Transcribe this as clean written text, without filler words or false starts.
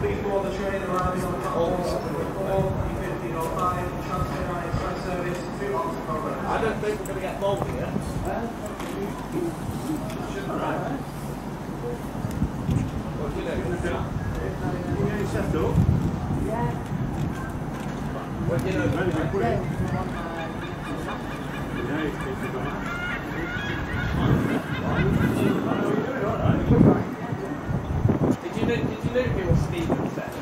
Please board the train arriving on platform 1505, Transpennine Express service to Oxford. I don't think we're going to get long here. What do you know? You get set up? Yeah. What do you know? Very quick. Yeah. Did you know he was Stephen said?